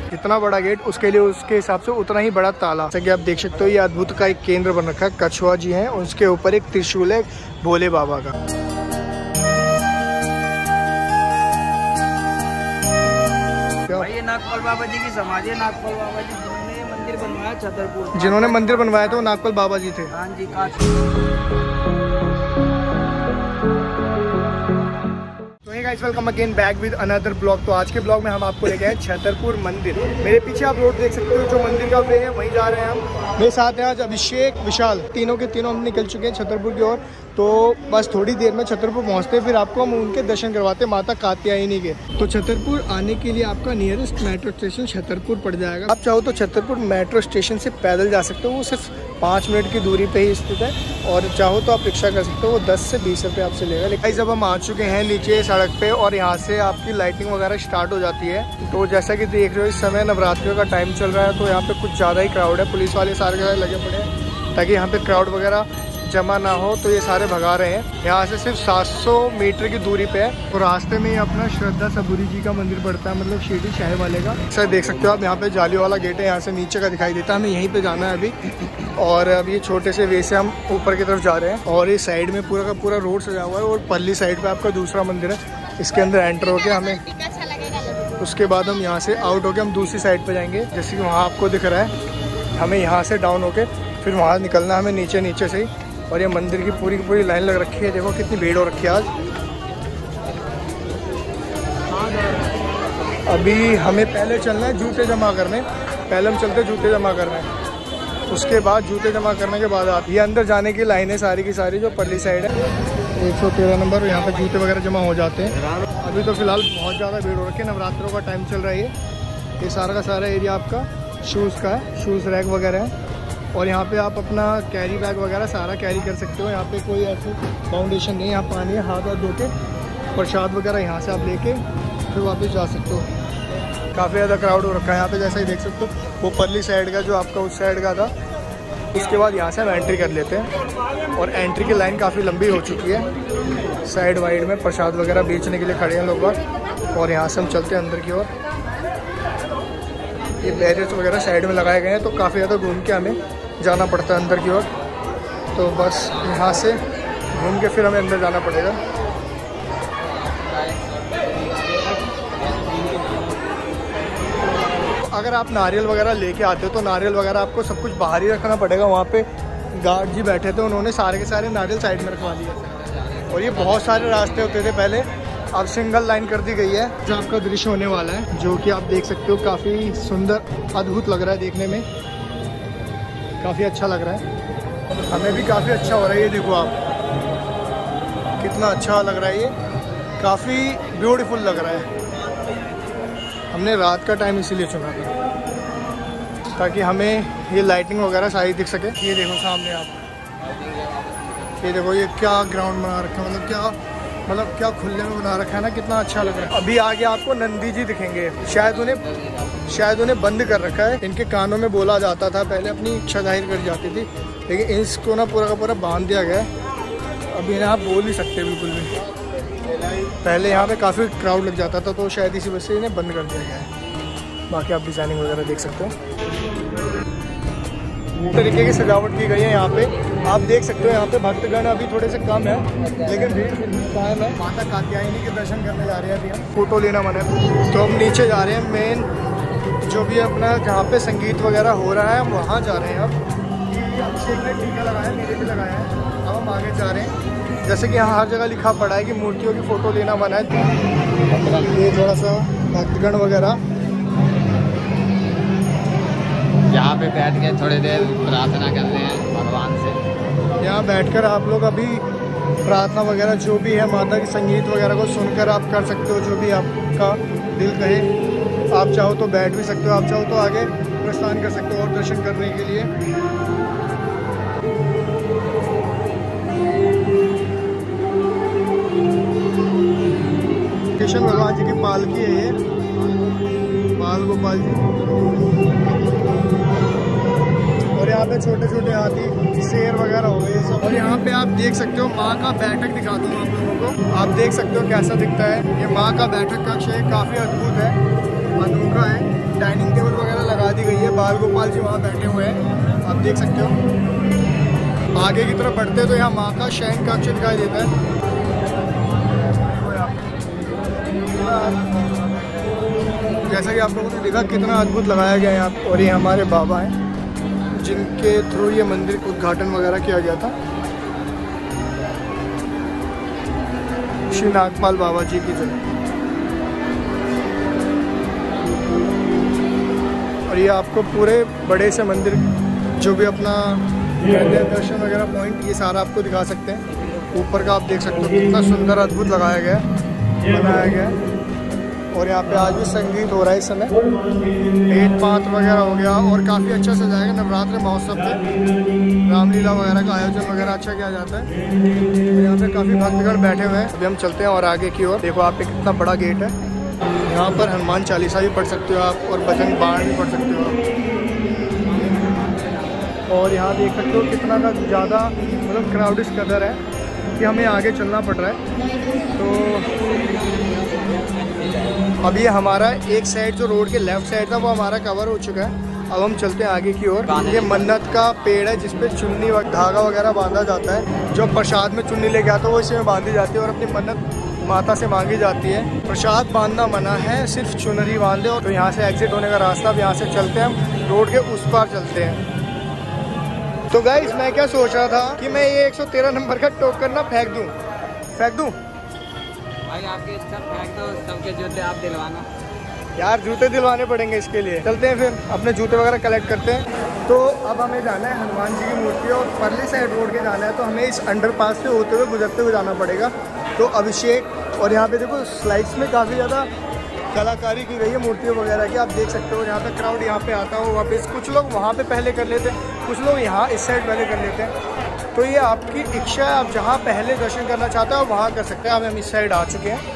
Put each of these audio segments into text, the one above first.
जितना बड़ा गेट उसके लिए उसके हिसाब से उतना ही बड़ा ताला। जैसे कि आप देख सकते हो ये अद्भुत का एक केंद्र बन रखा है, कछुआ जी है, उसके ऊपर एक त्रिशूल है भोले बाबा का। ये नागपाल बाबा जी की समाधि है। नागपाल बाबा जी जिन्होंने मंदिर बनवाया छतरपुर, जिन्होंने मंदिर बनवाया था वो नागपाल बाबा जी थे। हाँ जी, Kashi. Guys welcome again back with another blog. तो आज के ब्लॉग में हम आपको ले गए हैं छतरपुर मंदिर। मेरे पीछे आप रोड देख सकते हो, जो मंदिर का वे है वहीं जा रहे हैं हम। मेरे साथ हैं आज अभिषेक, विशाल, तीनों के तीनों हम निकल चुके हैं छतरपुर की ओर। तो बस थोड़ी देर में छतरपुर पहुंचते, फिर आपको हम उनके दर्शन करवाते माता कात्यायनी के। तो छतरपुर आने के लिए आपका नियरेस्ट मेट्रो स्टेशन छतरपुर पड़ जाएगा। आप चाहो तो छतरपुर मेट्रो स्टेशन से पैदल जा सकते हो, वो सिर्फ 5 मिनट की दूरी पे ही स्थित है। और चाहो तो आप रिक्शा कर सकते हो, वो 10 से 20 रुपये आपसे लेगा। लेकिन जब हम आ चुके हैं नीचे सड़क पे और यहाँ से आपकी लाइटिंग वगैरह स्टार्ट हो जाती है। तो जैसा कि देख रहे हो इस समय नवरात्रियों का टाइम चल रहा है, तो यहाँ पे कुछ ज़्यादा ही क्राउड है। पुलिस वाले सारे जगह लगे पड़े हैं ताकि यहाँ पे क्राउड वगैरह जमा ना हो, तो ये सारे भगा रहे हैं। यहाँ से सिर्फ 700 मीटर की दूरी पे है। तो रास्ते में ही अपना श्रद्धा सबूरी जी का मंदिर पड़ता है, मतलब शिरडी शाह वाले का। सर देख सकते हो आप, यहाँ पे जाली वाला गेट है, यहाँ से नीचे का दिखाई देता है। हमें यहीं पे जाना है अभी। और अब ये छोटे से वे से हम ऊपर की तरफ जा रहे हैं। और इस साइड में पूरा का पूरा रोड सजा हुआ है। और पल्ली साइड पे आपका दूसरा मंदिर है, इसके अंदर एंटर होके हमें उसके बाद हम यहाँ से आउट होके हम दूसरी साइड पे जाएंगे। जैसे कि वहाँ आपको दिख रहा है, हमें यहाँ से डाउन होके फिर वहाँ निकलना है हमें नीचे से ही। और ये मंदिर की पूरी लाइन लग रखी है। देखो कितनी भीड़ हो रखी है आज। अभी हमें पहले चलना है जूते जमा करने। पहले हम चलते जूते जमा करने, उसके बाद जूते जमा करने के बाद आप ये अंदर जाने की लाइन है सारी की सारी, जो पल्ली साइड है 113 नंबर। यहाँ पे जूते वगैरह जमा हो जाते हैं। अभी तो फिलहाल बहुत ज़्यादा भीड़ हो रखी है, नवरात्रों का टाइम चल रहा है। ये सारा का सारा एरिया आपका शूज़ का है, शूज़ रैक वगैरह है। और यहाँ पे आप अपना कैरी बैग वगैरह सारा कैरी कर सकते हो। यहाँ पे कोई ऐसी फाउंडेशन नहीं है, यहाँ पानी है, हाथ धो के प्रसाद वगैरह यहाँ से आप लेके फिर वापस जा सकते हो। काफ़ी ज़्यादा क्राउड हो रखा है यहाँ पे, जैसा ही देख सकते हो। वो परली साइड का जो आपका उस साइड का था, उसके बाद यहाँ से हम एंट्री कर लेते हैं। और एंट्री की लाइन काफ़ी लंबी हो चुकी है। साइड वाइड में प्रसाद वगैरह बेचने के लिए खड़े हैं लोग। और यहाँ से हम चलते हैं अंदर की ओर। ये बैरियर्स वगैरह साइड में लगाए गए हैं, तो काफ़ी ज़्यादा घूम के हमें जाना पड़ता है अंदर की ओर। तो बस यहाँ से घूम के फिर हमें अंदर जाना पड़ेगा। अगर आप नारियल वगैरह लेके आते हो तो नारियल वगैरह आपको सब कुछ बाहर ही रखना पड़ेगा। वहाँ पे गार्ड जी बैठे थे, उन्होंने सारे के सारे नारियल साइड में रखवा दिए। और ये बहुत सारे रास्ते होते थे पहले, अब सिंगल लाइन कर दी गई है। जो आपका दृश्य होने वाला है, जो कि आप देख सकते हो, काफ़ी सुंदर अद्भुत लग रहा है देखने में, काफ़ी अच्छा लग रहा है। हमें भी काफ़ी अच्छा हो रहा है। ये देखो आप, कितना अच्छा लग रहा है, ये काफ़ी ब्यूटीफुल लग रहा है। हमने रात का टाइम इसीलिए चुना था ताकि हमें ये लाइटिंग वगैरह सारी दिख सके। ये देखो सामने आप, ये देखो ये क्या ग्राउंड बना रखा है, मतलब क्या खुले में बना रखा है ना, कितना अच्छा लग रहा है। अभी आगे आपको नंदी जी दिखेंगे, शायद उन्हें बंद कर रखा है। इनके कानों में बोला जाता था पहले, अपनी इच्छा जाहिर कर जाती थी, लेकिन इसको ना पूरा का पूरा बांध दिया गया है। अभी इन्हें आप बोल नहीं सकते बिल्कुल भी। पहले यहाँ पे काफ़ी क्राउड लग जाता था, तो शायद इसी वजह से इन्हें बंद कर दिया गया है। बाकी आप डिज़ाइनिंग वगैरह देख सकते हो, तरीके की सजावट की गई है यहाँ पे। आप देख सकते हो यहाँ पे भक्तगण अभी थोड़े से कम है, लेकिन भीड़ कायम है। माता कात्यायनी के दर्शन करने जा रहे हैं अभी हम। फोटो लेना मन है तो हम नीचे जा रहे हैं। मेन जो भी अपना जहाँ पे संगीत वगैरह हो रहा है, हम वहाँ जा रहे हैं। अब अभिषेक ने टीका लगाया, मेरे भी लगाया है। अब हम आगे जा रहे हैं। जैसे कि यहाँ हर जगह लिखा पड़ा है कि मूर्तियों की फ़ोटो लेना मना है। ये थोड़ा सा भक्तगण वगैरह यहाँ पे बैठ के थोड़ी देर प्रार्थना कर रहे हैं भगवान से। यहाँ बैठकर आप लोग अभी प्रार्थना वगैरह जो भी है माता के संगीत वगैरह को सुनकर आप कर सकते हो, जो भी आपका दिल कहे। आप चाहो तो बैठ भी सकते हो, आप चाहो तो आगे प्रस्थान कर सकते हो और दर्शन करने के लिए। कृष्ण भगवान जी की पालकी है ये, बाल गोपाल जी। और यहाँ पे छोटे छोटे हाथी, शेर वगैरह हो गए सब। और यहाँ पे आप देख सकते हो माँ का बैठक दिखा दूँ आप लोगों को। आप देख सकते हो कैसा दिखता है ये माँ का बैठक कक्ष है, काफ़ी अद्भुत है। अनोखा है। डाइनिंग टेबल वगैरह लगा दी गई है, बाल गोपाल जी वहाँ बैठे हुए हैं, आप देख सकते हो। आगे की तरफ बढ़ते तो यहाँ माँ का शयन कक्ष दिखाई देता है। जैसा कि आप लोगों ने देखा कितना अद्भुत लगाया गया है यहाँ, और ये हमारे बाबा हैं जिनके थ्रू ये मंदिर का उद्घाटन वगैरह किया गया था। श्री नागपाल बाबा जी की जय। और ये आपको पूरे बड़े से मंदिर जो भी अपना दर्शन वगैरह पॉइंट, ये सारा आपको दिखा सकते हैं। ऊपर का आप देख सकते हो कितना सुंदर अद्भुत लगाया गया है, बनाया गया है। और यहाँ पे आज भी संगीत हो रहा है इस समय, भेद पात वगैरह हो गया और काफ़ी अच्छा सजाएगा। नवरात्र महोत्सव पे रामलीला वगैरह का आयोजन वगैरह अच्छा किया जाता है। और यहाँ पे काफ़ी भक्तगण बैठे हुए हैं। अभी हम चलते हैं और आगे की ओर। देखो आप पे कितना बड़ा गेट है। यहाँ पर हनुमान चालीसा भी पढ़ सकते हो आप, और भजन बाण भी पढ़ सकते हो आप। और यहाँ देख सकते हो कितना का ज़्यादा मतलब क्राउड इस कदर है कि हमें आगे चलना पड़ रहा है। तो अभी हमारा एक साइड जो रोड के लेफ्ट साइड था वो हमारा कवर हो चुका है। अब हम चलते हैं आगे की ओर। ये मन्नत का पेड़ है जिसपे चुन्नी धागा वगैरह बांधा जाता है। जो प्रसाद में चुन्नी लेके आता है वो इसमें बांधी जाती है और अपनी मन्नत माता से मांगी जाती है। प्रसाद बांधना मना है, सिर्फ चुनरी बांधे। और तो यहाँ से एग्जिट होने का रास्ता, अब यहाँ से चलते हैं हम रोड के उस पार चलते हैं। तो गाइस मैं क्या सोच रहा था कि मैं ये 113 नंबर का टोकन ना फेंक दूं भाई। आपके सब फेंक दो, सबके जूते आप दिलवाना। यार जूते दिलवाने पड़ेंगे इसके लिए। चलते हैं फिर अपने जूते वगैरह कलेक्ट करते हैं। तो अब हमें जाना है हनुमान जी की मूर्ति और परली साइड रोड के जाना है। तो हमें इस अंडरपास से होते हुए गुजरते हुए जाना पड़ेगा। तो अभिषेक, और यहाँ पे देखो स्लाइड्स में काफ़ी ज़्यादा कलाकारी की गई है मूर्तियों वगैरह की, आप देख सकते हो। यहाँ पे क्राउड यहाँ पे आता हो वापस, कुछ लोग वहाँ पे पहले कर लेते हैं, कुछ लोग यहाँ इस साइड पहले कर लेते हैं। तो ये आपकी इच्छा है, आप जहाँ पहले दर्शन करना चाहते हो वहाँ कर सकते हैं। अब हम इस साइड आ चुके हैं।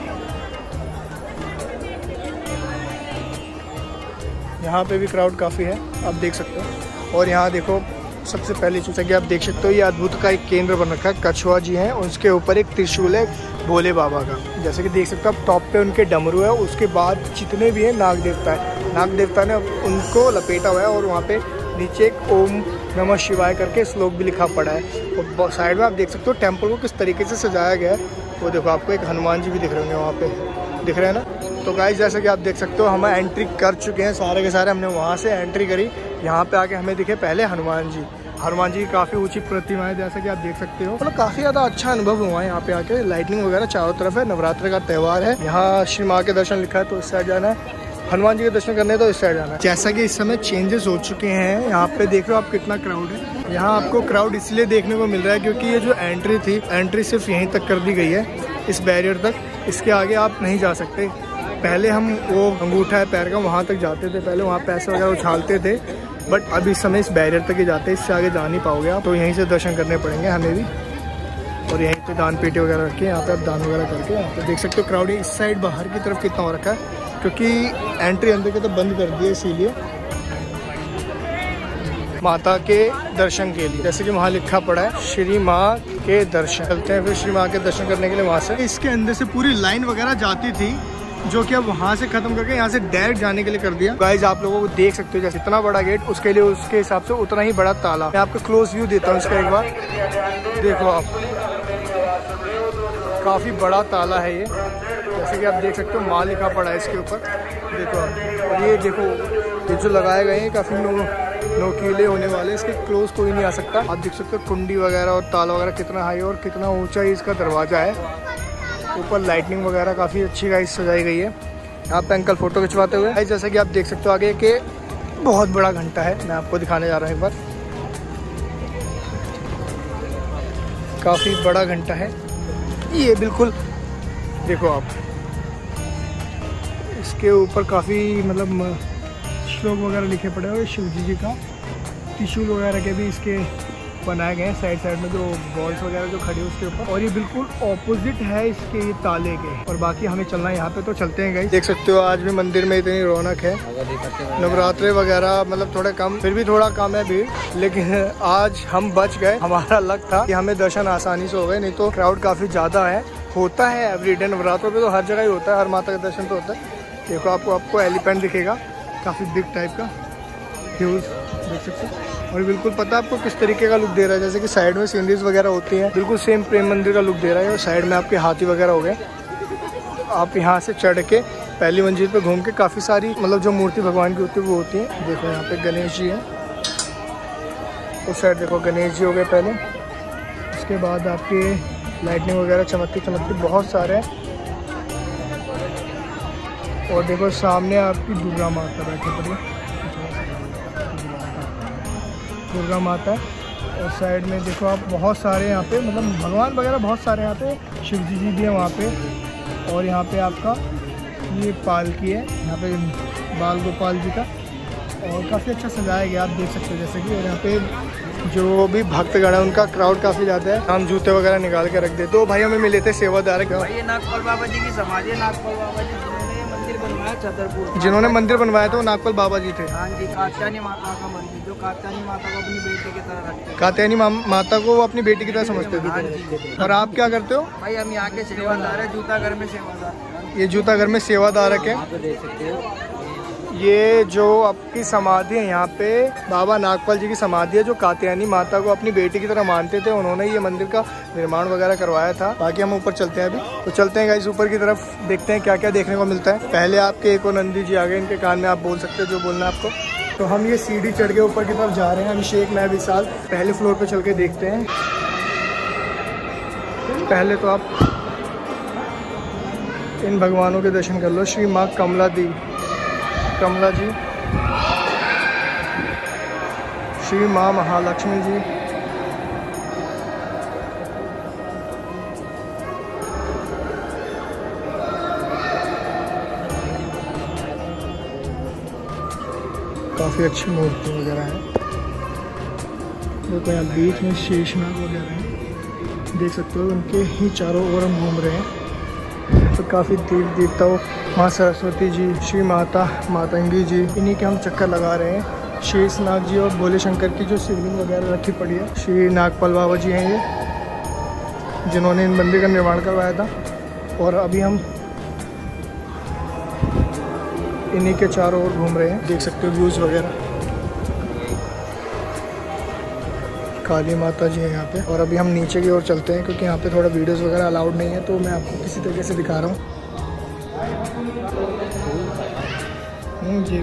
यहाँ पे भी क्राउड काफ़ी है, आप देख सकते हो। और यहाँ देखो सबसे पहले जैसा कि आप देख सकते हो ये अद्भुत का एक केंद्र बन रखा है। कछुआ जी हैं और उसके ऊपर एक त्रिशूल है भोले बाबा का। जैसे कि देख सकते हो आप, टॉप पे उनके डमरू है। उसके बाद जितने भी हैं नाग देवता है, नाग देवता ने उनको लपेटा हुआ है। और वहाँ पे नीचे एक ओम नमः शिवाय करके श्लोक भी लिखा पड़ा है। और साइड में आप देख सकते हो टेम्पल को किस तरीके से सजाया गया है। वो देखो आपको एक हनुमान जी भी दिख रहे होंगे वहाँ पे, दिख रहे हैं ना। तो गाइस जैसा कि आप देख सकते हो हम एंट्री कर चुके हैं सारे के सारे। हमने वहाँ से एंट्री करी, यहाँ पे आके हमें दिखे पहले हनुमान जी। हनुमान जी की काफ़ी ऊंची प्रतिमा है जैसा कि आप देख सकते हो। मतलब काफ़ी ज़्यादा अच्छा अनुभव हुआ है यहाँ पे आके। लाइटिंग वगैरह चारों तरफ है, नवरात्र का त्यौहार है। यहाँ श्री माँ के दर्शन लिखा है तो इस साइड जाना है, हनुमान जी के दर्शन करने तो इस साइड जाना है। जैसा कि इस समय चेंजेस हो चुके हैं, यहाँ पे देख रहे हो आप कितना क्राउड है। यहाँ आपको क्राउड इसलिए देखने को मिल रहा है क्योंकि ये जो एंट्री थी, एंट्री सिर्फ यहीं तक कर दी गई है, इस बैरियर तक। इसके आगे आप नहीं जा सकते। पहले हम वो अंगूठा है पैर का वहाँ तक जाते थे, पहले वहाँ पैसे वगैरह उछालते थे, बट अब इस समय इस बैरियर तक ही जाते हैं। इससे आगे जा नहीं पाओगे आप, तो यहीं से दर्शन करने पड़ेंगे हमें भी। और यहीं पे दान पेटी वगैरह रखे, यहाँ पे आप दान वगैरह करके यहाँ पे देख सकते हो क्राउड है। इस साइड बाहर की तरफ कितना हो रखा है क्योंकि एंट्री अंदर के तो बंद कर दी है, इसीलिए माता के दर्शन के लिए। जैसे कि वहाँ लिखा पड़ा है श्री माँ के दर्शन। चलते हैं फिर श्री माँ के दर्शन करने के लिए वहाँ से। इसके अंदर से पूरी लाइन वगैरह जाती थी जो कि अब वहाँ से खत्म करके यहाँ से डायरेक्ट जाने के लिए कर दिया। गाइज आप लोगों को देख सकते हो जैसे इतना बड़ा गेट, उसके लिए उसके हिसाब से उतना ही बड़ा ताला। मैं आपको क्लोज व्यू देता हूँ इसका एक बार, देखो आप, काफ़ी बड़ा ताला है ये। जैसे कि आप देख सकते हो माँ लिखा पड़ा है इसके ऊपर, देखो आप। और ये देखो ये जो लगाए गए हैं काफ़ी नोकीले होने वाले, इसके क्लोज कोई नहीं आ सकता। आप देख सकते हो कुंडी वगैरह और ताला वगैरह कितना हाई और कितना ऊंचा ही इसका दरवाज़ा है। ऊपर लाइटनिंग वगैरह काफ़ी अच्छी गाइस सजाई गई है। यहाँ पे अंकल फ़ोटो खिंचवाते हुए गाइस, जैसा कि आप देख सकते हो आगे के बहुत बड़ा घंटा है। मैं आपको दिखाने जा रहा हूँ एक बार, काफ़ी बड़ा घंटा है ये, बिल्कुल देखो आप। इसके ऊपर काफ़ी मतलब श्लोक वगैरह लिखे पड़े हुए शिव जी का। त्रिशूल वगैरह के भी इसके बनाए गए हैं साइड साइड में, जो बॉल्स वगैरह जो खड़ी है उसके ऊपर। और ये बिल्कुल ऑपोजिट है इसके ये ताले के। और बाकी हमें चलना है यहाँ पे, तो चलते हैं गाइस। देख सकते हो आज भी मंदिर में इतनी रौनक है। नवरात्रे वगैरह मतलब थोड़ा कम, फिर भी थोड़ा कम है भीड़, लेकिन आज हम बच गए। हमारा लक था कि हमें दर्शन आसानी से हो गए, नहीं तो क्राउड काफ़ी ज़्यादा है। होता है एवरीडे नवरात्रों पे तो हर जगह ही होता है, हर माता का दर्शन तो होता है, देखो आपको एलिफेंट दिखेगा, काफ़ी बिग टाइप का, ह्यूज देख सकते हो। और बिल्कुल पता है आपको किस तरीके का लुक दे रहा है, जैसे कि साइड में सीनरीज वगैरह होती हैं, बिल्कुल सेम प्रेम मंदिर का लुक दे रहा है। और साइड में आपके हाथी वगैरह हो गए। आप यहाँ से चढ़ के पहली मंजिल पे घूम के काफ़ी सारी मतलब जो मूर्ति भगवान की होती है वो होती है। देखो यहाँ पे गणेश जी हैं, उस साइड देखो गणेश जी हो गए पहले, उसके बाद आपके लाइटनिंग वगैरह चमकती बहुत सारे हैं। और देखो सामने आपकी दुर्गा माता बैठी पड़ी है, दुर्गा माता। और साइड में देखो आप बहुत सारे यहाँ पे मतलब भगवान वगैरह बहुत सारे यहाँ पे, शिव जी भी है वहाँ पे। और यहाँ पे आपका ये पालकी है, यहाँ पे बाल गोपाल जी का, और काफ़ी अच्छा सजाया गया, आप देख सकते हो जैसे कि। और यहाँ पे जो भी भक्तगण है उनका क्राउड काफ़ी ज़्यादा है। हम जूते वगैरह निकाल के रख दे। तो भाई हमें मिले थे सेवादार, ये नागपाल बाबा जी की समाधि है। नागपाल बाबा जी जिन्होंने मंदिर बनवाया छतरपुर, जिन्होंने मंदिर बनवाया था वो नागपाल बाबा जी थे। हाँ जी, कात्यायनी माता का मंदिर, जो कात्यायनी माता को अपनी बेटी की तरह रखते हैं। कात्यायनी माता को वो अपनी बेटी की तरह समझते थे। और आप क्या करते हो? भाई हम यहाँ के सेवादार है, जूता घर में सेवादार। ये जूता घर में सेवादारक है। तो देख सकते हो ये जो आपकी समाधि है यहाँ पे बाबा नागपाल जी की समाधि है, जो कात्यायनी माता को अपनी बेटी की तरह मानते थे। उन्होंने ये मंदिर का निर्माण वगैरह करवाया था। बाकी हम ऊपर चलते हैं अभी, तो चलते हैं गाइस ऊपर की तरफ, देखते हैं क्या क्या देखने को मिलता है। पहले आपके एक और नंदी जी आ गए, इनके कान में आप बोल सकते हो जो बोलना है आपको। तो हम ये सीढ़ी चढ़ के ऊपर की तरफ जा रहे हैं। अभिषेक मैं विशाल पहले फ्लोर पे चल के देखते हैं। पहले तो आप इन भगवानों के दर्शन कर लो। श्री माँ कमला जी, श्री माँ महालक्ष्मी जी, काफ़ी अच्छी मूर्ति वगैरह है। देखो यहाँ बीच में शेषनाग वगैरह है, देख सकते हो। उनके ही चारों ओर हम घूम रहे हैं। तो काफ़ी देवताओं, माँ सरस्वती जी, श्री माता मातंगी जी, इन्हीं के हम चक्कर लगा रहे हैं। शेषनाग जी और भोले शंकर की जो शिवलिंग वगैरह रखी पड़ी है। श्री नागपाल बाबा जी हैं ये, जिन्होंने इन मंदिर का निर्माण करवाया था। और अभी हम इन्हीं के चारों ओर घूम रहे हैं, देख सकते हो व्यूज़ वगैरह। काली माता जी है यहाँ पे। और अभी हम नीचे की ओर चलते हैं, क्योंकि यहाँ पे थोड़ा वीडियोस वगैरह अलाउड नहीं है, तो मैं आपको किसी तरीके से दिखा रहा हूँ। जी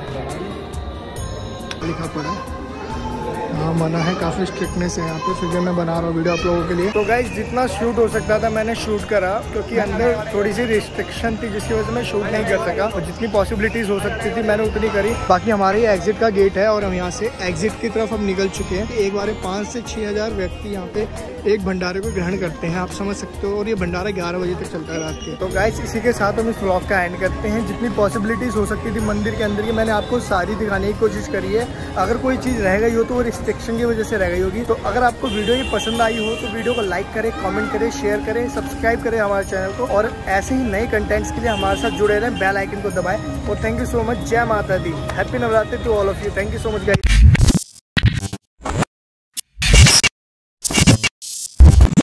लिखा पड़ा है, हाँ मना है, काफ़ी स्ट्रिक्टनेस है यहाँ पे। फिर मैं बना रहा हूँ वीडियो आप लोगों के लिए। तो गाइस जितना शूट हो सकता था मैंने शूट करा, क्योंकि अंदर थोड़ी सी रिस्ट्रिक्शन थी जिसकी वजह से मैं शूट नहीं कर सका। और जितनी पॉसिबिलिटीज़ हो सकती थी मैंने उतनी करी। बाकी हमारे एग्जिट का गेट है और हम यहाँ से एग्जिट की तरफ हम निकल चुके हैं। एक बार 5 से 6 हज़ार व्यक्ति यहाँ पे एक भंडारे को ग्रहण करते हैं, आप समझ सकते हो। और ये भंडारा 11 बजे तक चलता है रात के। तो गाइस इसी के साथ हम इस व्लॉग का एंड करते हैं। जितनी पॉसिबिलिटीज़ हो सकती थी मंदिर के अंदर की मैंने आपको सारी दिखाने की कोशिश करी है। अगर कोई चीज़ रह गई हो तो वो रिस्ट्रिक्शन की वजह से रह गई होगी। तो अगर आपको वीडियो ये पसंद आई हो तो वीडियो को लाइक करें, कमेंट करें, शेयर करें, सब्सक्राइब करें हमारे चैनल को। और ऐसे ही नए कंटेंट्स के लिए हमारे साथ जुड़े रहें, बेल आइकन को दबाएं। और थैंक यू सो मच। जय माता दी, happy Navratri to all of you. Thank you so much guys.